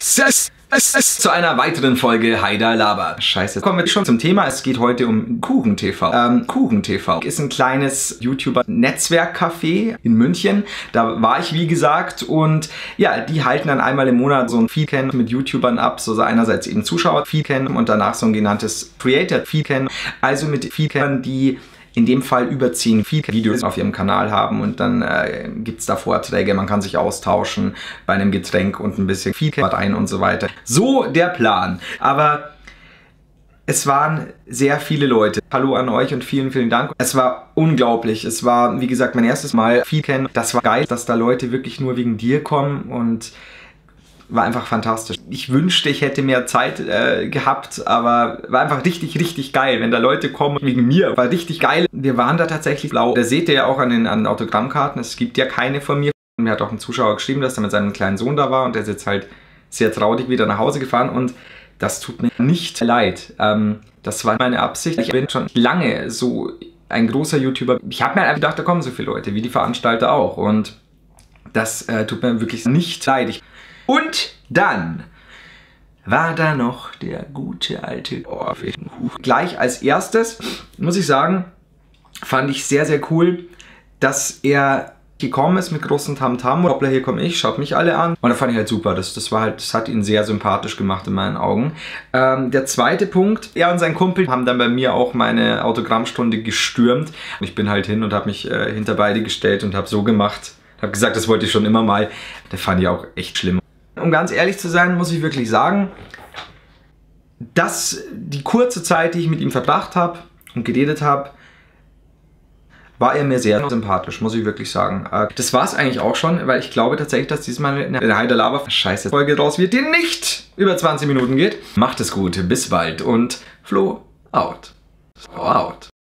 Zu einer weiteren Folge Haider Laber. Scheiße. Kommen wir schon zum Thema. Es geht heute um KuchenTV. KuchenTV ist ein kleines YouTuber-Netzwerk-Café in München. Da war ich, wie gesagt, und ja, die halten dann einmal im Monat so ein Feedcamp mit YouTubern ab. So einerseits eben Zuschauer-Feedcamp und danach so ein genanntes Creator-Feedcamp. Also mit Feedcampern, die in dem Fall über 10 Videos auf ihrem Kanal haben und dann gibt es da Vorträge, man kann sich austauschen bei einem Getränk und ein bisschen Feedback rein und so weiter. So der Plan. Aber es waren sehr viele Leute. Hallo an euch und vielen, vielen Dank. Es war unglaublich. Es war, wie gesagt, mein erstes Mal Feedcamp. Das war geil, dass da Leute wirklich nur wegen dir kommen und war einfach fantastisch. Ich wünschte, ich hätte mehr Zeit gehabt, aber war einfach richtig, richtig geil, wenn da Leute kommen wegen mir. War richtig geil. Wir waren da tatsächlich blau. Da seht ihr ja auch an den Autogrammkarten. Es gibt ja keine von mir. Mir hat auch ein Zuschauer geschrieben, dass er mit seinem kleinen Sohn da war und der ist jetzt halt sehr traurig wieder nach Hause gefahren und das tut mir nicht leid. Das war meine Absicht. Ich bin schon lange so ein großer YouTuber. Ich habe mir einfach gedacht, da kommen so viele Leute, wie die Veranstalter auch und das tut mir wirklich nicht leid. Und dann war da noch der gute alte Orphan-Kuchen. Gleich als erstes, muss ich sagen, fand ich sehr, sehr cool, dass er gekommen ist mit großen Tamtam. Hoppla, hier komme ich, schaut mich alle an. Und da fand ich halt super, das hat ihn sehr sympathisch gemacht in meinen Augen. Der zweite Punkt, er und sein Kumpel haben dann bei mir auch meine Autogrammstunde gestürmt. Ich bin halt hin und habe mich hinter beide gestellt und habe so gemacht. Habe gesagt, das wollte ich schon immer mal. Das fand ich auch echt schlimm. Um ganz ehrlich zu sein, muss ich wirklich sagen, dass die kurze Zeit, die ich mit ihm verbracht habe und geredet habe, war er mir sehr sympathisch, muss ich wirklich sagen. Das war es eigentlich auch schon, weil ich glaube tatsächlich, dass diesmal eine Haider Laber Scheiße Folge raus wird, die nicht über 20 Minuten geht. Macht es gut, bis bald und Flo out. So out.